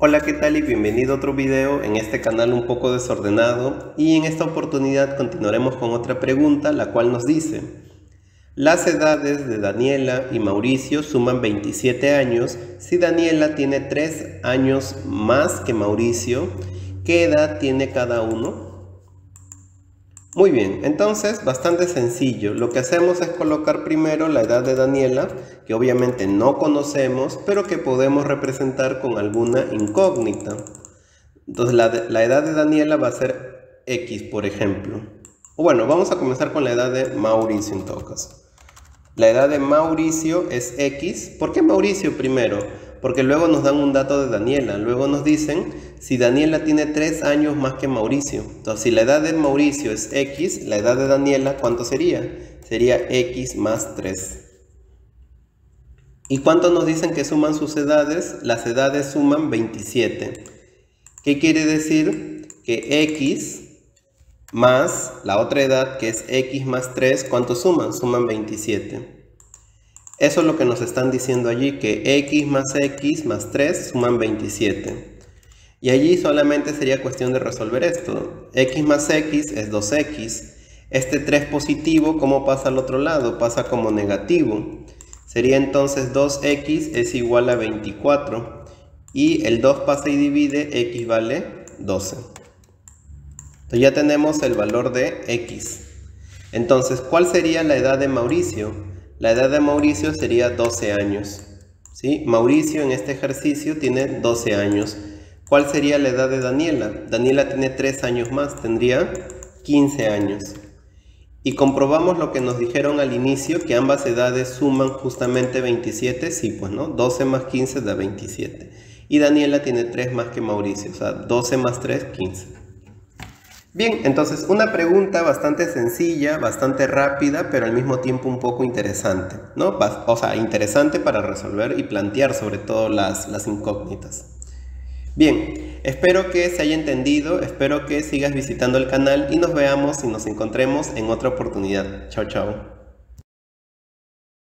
Hola, ¿qué tal? Y bienvenido a otro video en este canal un poco desordenado, y en esta oportunidad continuaremos con otra pregunta, la cual nos dice: las edades de Daniela y Mauricio suman 27 años. Si Daniela tiene 3 años más que Mauricio, ¿qué edad tiene cada uno? Muy bien, entonces bastante sencillo. Lo que hacemos es colocar primero la edad de Daniela, que obviamente no conocemos, pero que podemos representar con alguna incógnita. Entonces la edad de Daniela va a ser X, por ejemplo. O bueno, vamos a comenzar con la edad de Mauricio en todo caso. La edad de Mauricio es X. ¿Por qué Mauricio primero? Porque luego nos dan un dato de Daniela. Luego nos dicen si Daniela tiene 3 años más que Mauricio. Entonces, si la edad de Mauricio es X, la edad de Daniela, ¿cuánto sería? Sería X más 3. ¿Y cuánto nos dicen que suman sus edades? Las edades suman 27. ¿Qué quiere decir? Que X más la otra edad, que es X más 3, ¿cuánto suman? Suman 27. Eso es lo que nos están diciendo allí, que X más 3 suman 27. Y allí solamente sería cuestión de resolver esto. X más X es 2X. Este 3 positivo, ¿cómo pasa al otro lado? Pasa como negativo. Sería entonces 2X es igual a 24. Y el 2 pasa y divide, X vale 12. Entonces ya tenemos el valor de X. Entonces, ¿cuál sería la edad de Mauricio? La edad de Mauricio sería 12 años. ¿Sí? Mauricio en este ejercicio tiene 12 años. ¿Cuál sería la edad de Daniela? Daniela tiene 3 años más, tendría 15 años. Y comprobamos lo que nos dijeron al inicio, que ambas edades suman justamente 27. Sí, pues no, 12 más 15 da 27. Y Daniela tiene 3 más que Mauricio, o sea, 12 más 3, 15. Bien, entonces una pregunta bastante sencilla, bastante rápida, pero al mismo tiempo un poco interesante, ¿no? O sea, interesante para resolver y plantear sobre todo las incógnitas. Bien, espero que se haya entendido, espero que sigas visitando el canal y nos veamos y nos encontremos en otra oportunidad. Chao, chao.